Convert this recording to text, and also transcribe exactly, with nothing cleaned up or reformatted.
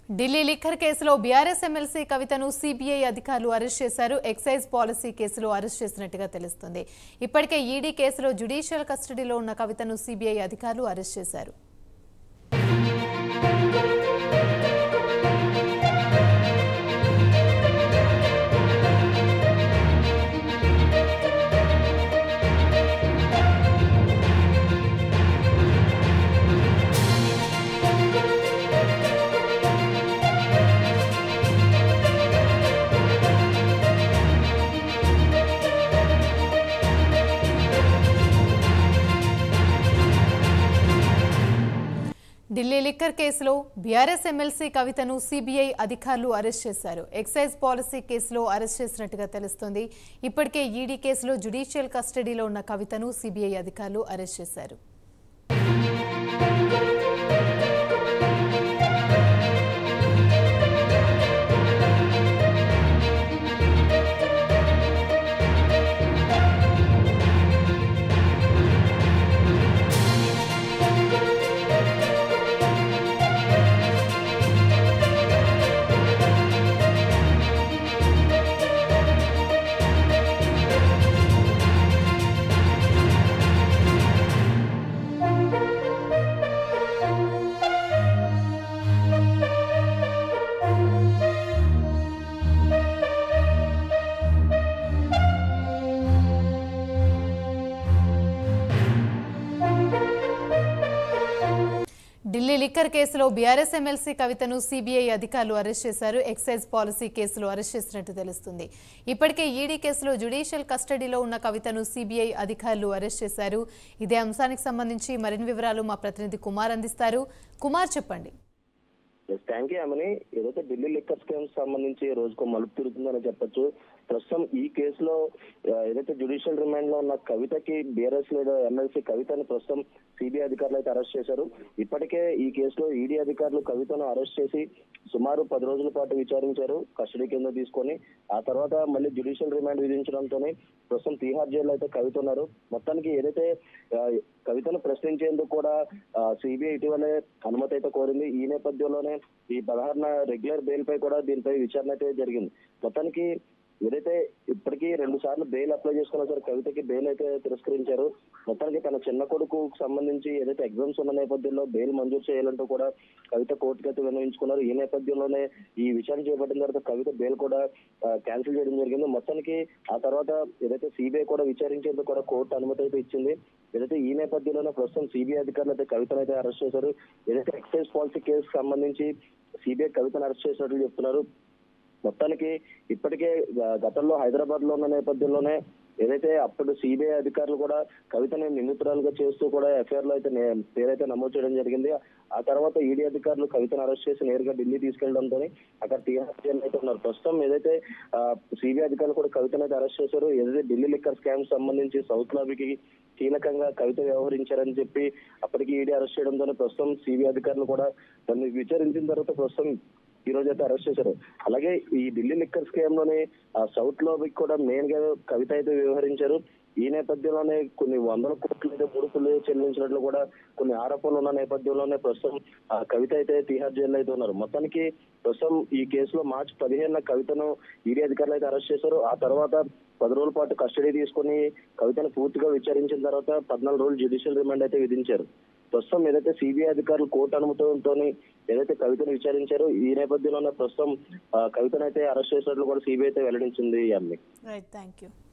Delhi liquor కేసులో BRS MLC కవితను CBI అధికారులు అరెస్ట్ చేశారు. ఎక్సైజ్ పాలసీ కేసులో అరెస్ట్ చేసినట్టుగా తెలుస్తుంది. ఇప్పటికే ఈడీ కేసులో జ్యుడిషియల్ కస్టడీలో ఉన్న కవితను సీబీఐ అధికారులు అరెస్ట్ చేశారు. ఢిల్లీ లిక్కర్ కేసులో బీఆర్ఎస్ ఎమ్మెల్సీ కవితను సీబీఐ అధికారులు అరెస్ట్ చేశారు. ఎక్సైజ్ పాలసీ కేసులో అరెస్ట్ చేసినట్టుగా తెలుస్తోంది. ఇప్పటికే ఈడీ కేసులో జ్యుడిషియల్ కస్టడీలో ఉన్న కవితను సీబీఐ అధికారులు అరెస్ట్ చేశారు. ఢిల్లీ లిక్కర్ కేసులో బీఆర్ఎస్ ఎమ్మెల్సీ కవితను సీబీఐ అధికారులు అరెస్ట్ చేశారు. ఎక్సైజ్ పాలసీ కేసులో అరెస్ట్ చేసినట్టు తెలుస్తుంది. ఇప్పటికే ఈడీ కేసులో జ్యుడిషియల్ కస్టడీలో ఉన్న కవితను సీబీఐ అధికారులు అరెస్ట్ చేశారు. ఇదే అంశానికి సంబంధించి మరిన్ని వివరాలు మా ప్రతినిధి కుమార్ అందిస్తారు. కుమార్, చెప్పండి. Thank you Amani. ఏదైతే ఢిల్లీ లిక్కర్ స్కామ్ సంబంధించి రోజుకు మలుపు తిరుగుతుందని చెప్పొచ్చు. ప్రస్తుతం ఈ కేసులో ఏదైతే జ్యుడిషియల్ రిమాండ్ లో ఉన్న కవితకి బీఆర్ఎస్ లేదా ఎమ్మెల్సీ కవితను ప్రస్తుతం సిబిఐ అధికారులు అయితే అరెస్ట్ చేశారు. ఇప్పటికే ఈ కేసులో ఈడీ అధికారులు కవితను అరెస్ట్ చేసి సుమారు పది రోజుల పాటు విచారించారు, కస్టడీ కింద తీసుకొని. ఆ తర్వాత మళ్ళీ జ్యుడిషియల్ రిమాండ్ విధించడంతో ప్రస్తుతం తీహార్ జైల్లో అయితే కవిత ఉన్నారు. మొత్తానికి ఏదైతే కవితను ప్రశ్నించేందుకు కూడా సిబిఐ ఇటీవలే అనుమతి అయితే కోరింది. ఈ నేపథ్యంలోనే ఈ పదహారున రెగ్యులర్ బెయిల్ పై కూడా దీనిపై విచారణ అయితే జరిగింది. మొత్తానికి ఏదైతే ఇప్పటికీ రెండు సార్లు బెయిల్ అప్లై చేసుకున్నా సరే కవితకి బెయిల్ అయితే తిరస్కరించారు. మొత్తానికి తన చిన్న కొడుకు సంబంధించి ఏదైతే ఎగ్జామ్స్ ఉన్న నేపథ్యంలో బెయిల్ మంజూరు చేయాలంటూ కూడా కవిత కోర్టుకి అయితే విన్నవించుకున్నారు. ఈ నేపథ్యంలోనే ఈ విచారణ చేపట్టిన తర్వాత కవిత బెయిల్ కూడా క్యాన్సిల్ చేయడం జరిగింది. మొత్తానికి ఆ తర్వాత ఏదైతే సిబిఐ కూడా విచారించేందుకు కూడా కోర్టు అనుమతి అయితే ఇచ్చింది. ఏదైతే ఈ నేపథ్యంలోనే ప్రస్తుతం సిబిఐ అధికారులు అయితే కవితను అయితే అరెస్ట్ చేశారు. ఏదైతే ఎక్సైజ్ పాలసీ కేసుకు సంబంధించి సిబిఐ కవితను అరెస్ట్ చేసినట్లు చెప్తున్నారు. మొత్తానికి ఇప్పటికే గతంలో హైదరాబాద్ లో ఉన్న నేపథ్యంలోనే ఏదైతే అప్పుడు సిబిఐ అధికారులు కూడా కవితని నిందితురాలుగా చేస్తూ కూడా ఎఫ్ఐఆర్ లో అయితే పేరైతే నమోదు చేయడం జరిగింది. ఆ తర్వాత ఈడీ అధికారులు కవితను అరెస్ట్ చేసి నేరుగా ఢిల్లీ తీసుకెళ్లడంతో అక్కడ టీఆర్ జైలు అయితే ఉన్నారు. ప్రస్తుతం ఏదైతే సిబిఐ అధికారులు కూడా కవితను అయితే అరెస్ట్ చేశారు. ఏదైతే ఢిల్లీ లిక్కర్ స్కామ్ సంబంధించి సౌత్ లాబీకి కీలకంగా కవిత వ్యవహరించారని చెప్పి అప్పటికి ఈడీ అరెస్ట్ చేయడంతో ప్రస్తుతం సిబిఐ అధికారులు కూడా దాన్ని విచారించిన తర్వాత ప్రస్తుతం ఈ రోజు అయితే అరెస్ట్ చేశారు. అలాగే ఈ ఢిల్లీ లిక్కర్ స్కామ్ లోని సౌత్ లో కూడా మెయిన్ గా కవిత అయితే వ్యవహరించారు. ఈ నేపథ్యంలోనే కొన్ని వందల కోట్లు అయితే ముడుపులు చెల్లించినట్లు కూడా కొన్ని ఆరోపణలు ఉన్న నేపథ్యంలోనే ప్రస్తుతం కవిత అయితే తీహార్ జైల్లో అయితే ఉన్నారు. మొత్తానికి ప్రస్తుతం ఈ కేసులో మార్చి పదిహేనున కవితను ఈడీ అధికారులు అయితే అరెస్ట్ చేశారు. ఆ తర్వాత పది రోజుల పాటు కస్టడీ తీసుకుని కవితను పూర్తిగా విచారించిన తర్వాత పద్నాలుగు రోజులు జ్యుడిషియల్ రిమాండ్ అయితే విధించారు. ప్రస్తుతం ఏదైతే సిబిఐ అధికారులు కోర్టు అనుమతితో ఏదైతే కవితను విచారించారో ఈ నేపథ్యంలోనే ప్రస్తుతం కవితను అయితే అరెస్ట్ చేసినట్లు కూడా సిబిఐ అయితే వెల్లడించింది. Right, thank you.